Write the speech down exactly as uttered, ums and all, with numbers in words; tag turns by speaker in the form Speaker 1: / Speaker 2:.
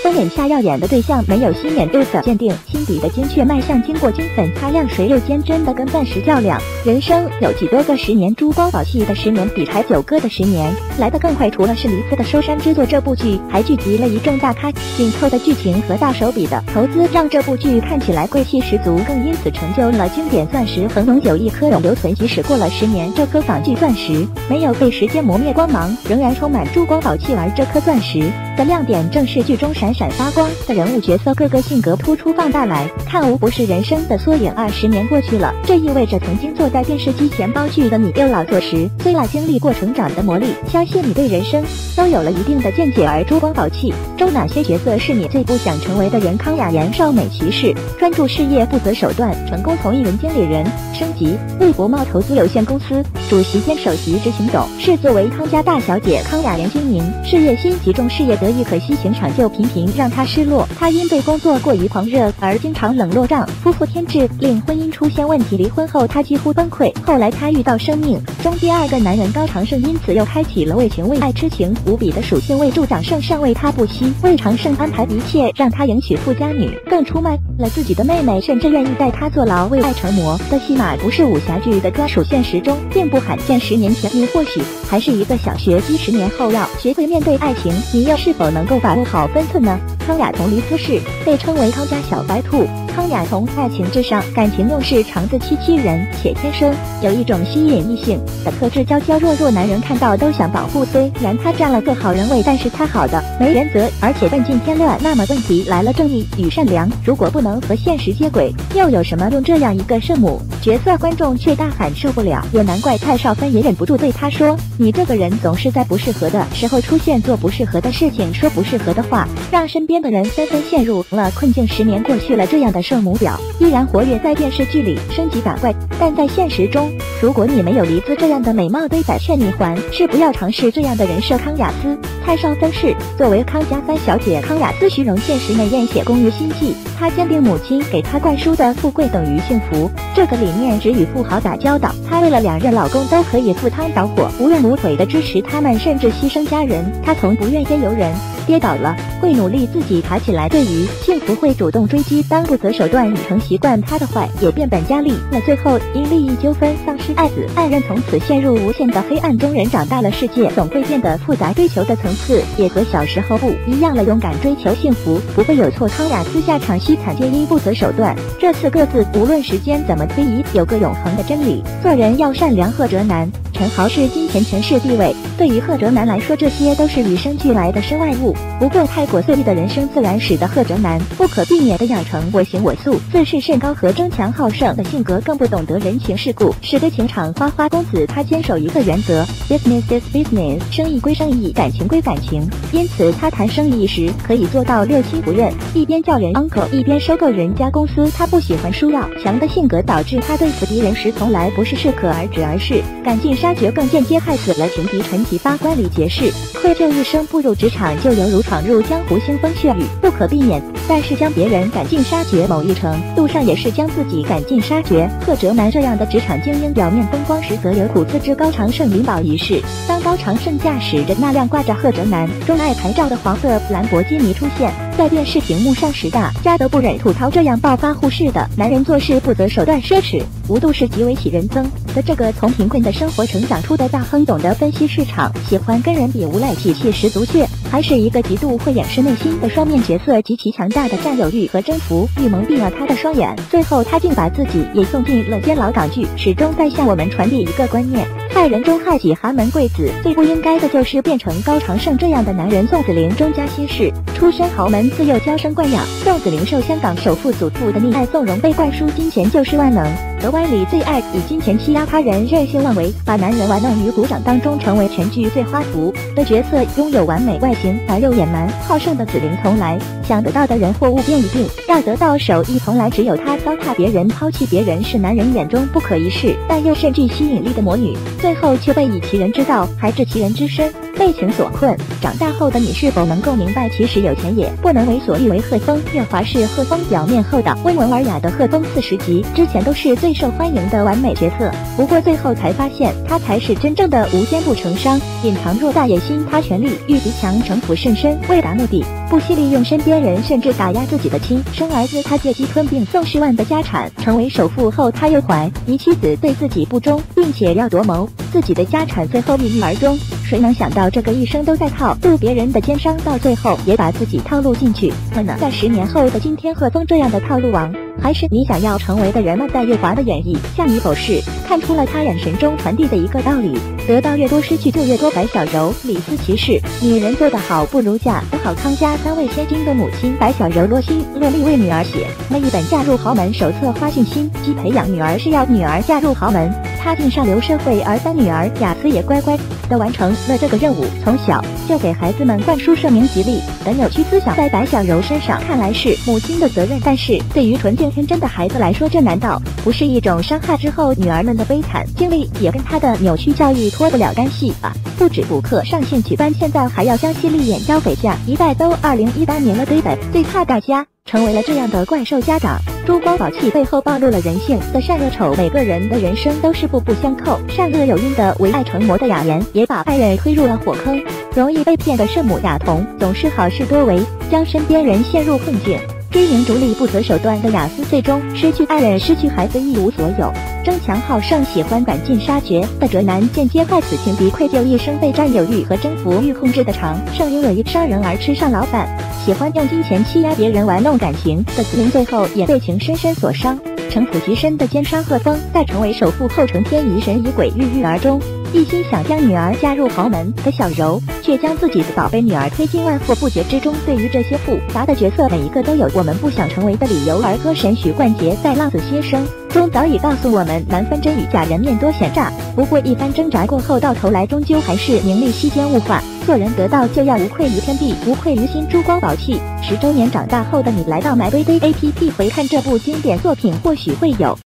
Speaker 1: 睁眼下耀眼的对象没有心眼度的鉴定，心底的精确脉象经过金粉擦亮，谁又坚真的跟钻石较量？人生有几多个十年？珠光宝气的十年比柴九哥的十年来得更快。除了是黎姿的收山之作，这部剧还聚集了一众大咖，紧凑的剧情和大手笔的投资让这部剧看起来贵气十足，更因此成就了经典钻石恒永久一颗永留存。即使过了十年，这颗仿巨钻石没有被时间磨灭光芒，仍然充满珠光宝气。而这颗钻石的亮点正是剧中闪闪发光的人物角色，各个性格突出放大来看，无不是人生的缩影。二十年过去了，这意味着曾经坐在电视机前煲剧的你又老作时，虽然经历过成长的磨砺，相信你对人生都有了一定的见解。而珠光宝气中哪些角色是你最不想成为的人？康雅妍少美骑士，专注事业不择手段，成功从艺人经理人升级为博茂投资有限公司主席兼首席执行董事。作为康家大小姐，康雅妍经营事业心集中，事业得意，可惜情场就频频让她失落。她因对工作过于狂热而经常冷落丈夫夫添置，令婚姻出现问题。离婚后她几乎崩溃，后来她遇到生命中第二个男人高长胜，因此又开启了为情为爱痴情无比的属性。为助长胜尚为她不惜为长胜安排一切，让她迎娶富家女，更出卖了自己的妹妹，甚至愿意带她坐牢。为爱成魔的戏码不是武侠剧的专属，现实中并不罕见。十年前你或许还是一个小学鸡，十年后要学会面对爱情，你又是否能够把握好分寸呢？康雅彤黎姿是被称为康家小白兔。康雅彤爱情至上，感情用事，常自欺欺人，且天生有一种吸引异性的特质，娇娇弱弱，男人看到都想保护。虽然她占了个好人位，但是她好的没原则，而且问尽天乱。那么问题来了，正义与善良如果不能和现实接轨，又有什么用？这样一个圣母角色，观众却大喊受不了，也难怪蔡少芬也忍不住对她说，你这个人总是在不适合的时候出现，做不适合的事情，说不适合的话，让身边的人纷纷陷入了困境。十年过去了，这样的圣母婊依然活跃在电视剧里，升级打怪，但在现实中，如果你没有黎姿这样的美貌堆仔，劝你还是不要尝试这样的人设。康雅思蔡少芬是作为康家三小姐，康雅思虚荣，现实内艳，写工于心计。她坚定母亲给她灌输的富贵等于幸福这个理念，只与富豪打交道。她为了两任老公都可以赴汤蹈火，无怨无悔的支持他们，甚至牺牲家人。她从不怨天尤人，跌倒了会努力自己爬起来，对于幸福会主动追击，当不择手段已成习惯，她的坏也变本加厉了。最后因利益纠纷丧失爱子，爱人从此陷入无限的黑暗中。人长大了，世界总会变得复杂，追求的层次也和小时候不一样了。勇敢追求幸福不会有错。康雅思下场凄惨，皆因不择手段。这四个字无论时间怎么推移，有个永恒的真理，做人要善良。贺哲南，陈豪是金钱权势地位，对于贺哲南来说，这些都是与生俱来的身外物。不过太过随意的人生自然使得贺哲南不可避免地养成我行我素、自视甚高和争强好胜的性格，更不懂得人情世故，使得情场花花公子。他坚守一个原则 ，business is business， 生意归生意，感情归感情。因此他谈生意时可以做到六亲不认，一边叫人 uncle， 一边收购人家公司。他不喜欢输要强的性格，导致他对付敌人时从来不是适可而止，而是赶尽杀绝，更间接害死了情敌陈其发。官李杰是愧疚一生步入职场，就犹如闯入江湖，腥风血雨不可避免，但是将别人赶尽杀绝，某一程度上也是将自己赶尽杀绝。贺哲南这样的职场精英，表面风光，实则有苦自知。高长胜领导仪式，当高长胜驾驶着那辆挂着贺哲南钟爱牌照的黄色兰博基尼出现在电视屏幕上时，大家都不忍吐槽，这样暴发户式的男人做事不择手段、奢侈无度是极为乞人憎的。这个从贫困的生活成长出的大亨，懂得分析市场，喜欢跟人比，无赖，脾气十足，却还是一个极度会掩饰内心的双面角色。极其强大的占有欲和征服欲蒙蔽了他的双眼，最后他竟把自己也送进了监牢。港剧始终在向我们传递一个观念，害人中害己，寒门贵子最不应该的就是变成高长胜这样的男人。宋子玲钟家新氏出身豪门，自幼娇生惯养。宋子玲受香港首富祖父的溺爱纵容，被灌输金钱就是万能的歪理，最爱以金钱欺压他人，任性妄为，把男人玩弄于股掌当中，成为全剧最花服的角色。拥有完美外形而又野蛮好胜的子玲，从来想得到的人或物便一定要得到手，亦从来只有她糟蹋别人、抛弃别人，是男人眼中不可一世但又甚具吸引力的魔女，最后却被以其人之道还治其人之身被情所困。长大后的你是否能够明白，其实有钱也不能为所欲为？贺峰，月华是贺峰表面厚道、温文尔雅的贺峰，四十集之前都是最受欢迎的完美角色，不过最后才发现他才是真正的无奸不成商，隐藏偌大野心。他权力欲极强，城府甚深，为达目的不惜利用身边人，甚至打压自己的亲生儿子。他借机吞并宋十万的家产，成为首富后，他又怀疑妻子对自己不忠，并且要夺谋自己的家产，最后郁郁而终。谁能想到这个一生都在套路别人的奸商，到最后也把自己套路进去了呢？在十年后的今天，贺峰这样的套路王，还是你想要成为的人吗？在月华的演绎，向你否视看出了他眼神中传递的一个道理：得到越多，失去就越多。白小柔，李斯其事，女人做得好不如嫁得好。康家三位千金的母亲白小柔落心落力为女儿写了一本嫁入豪门手册，花尽心机培养女儿，是要女儿嫁入豪门，踏进上流社会。而三女儿雅思也乖乖的完成了这个任务，从小就给孩子们灌输社名吉利的扭曲思想，在白小柔身上看来是母亲的责任，但是对于纯净天真的孩子来说，这难道不是一种伤害？之后女儿们的悲惨经历也跟她的扭曲教育脱不了干系吧。不止补课上兴趣班，现在还要将犀利眼交给下一代，都二零一八年了，对的，最怕大家成为了这样的怪兽家长。珠光宝气背后暴露了人性的善恶丑，每个人的人生都是步步相扣，善恶有因的为爱成魔的雅妍，也把爱人推入了火坑。容易被骗的圣母雅彤，总是好事多为，将身边人陷入困境。追名逐利不择手段的雅思，最终失去爱人，失去孩子，一无所有。争强好胜、喜欢赶尽杀绝的哲男，间接害此情敌，愧疚一生被占有欲和征服欲控制的长胜，因为一商人而吃上老板，喜欢用金钱欺压别人、玩弄感情的子民，最后也被情深深所伤。城府极深的奸商贺峰，在成为首富后成天疑神疑鬼，郁郁而终。一心想将女儿嫁入豪门的小柔，却将自己的宝贝女儿推进万祸不绝之中。对于这些复杂的角色，每一个都有我们不想成为的理由。而歌神许冠杰在《浪子先生》中早已告诉我们，难分真与假，人面多险诈。不过一番挣扎过后，到头来终究还是名利虚间物化。做人得道就要无愧于天地，无愧于心。珠光宝气十周年，长大后的你来到 MyVideo A P P 回看这部经典作品，或许会有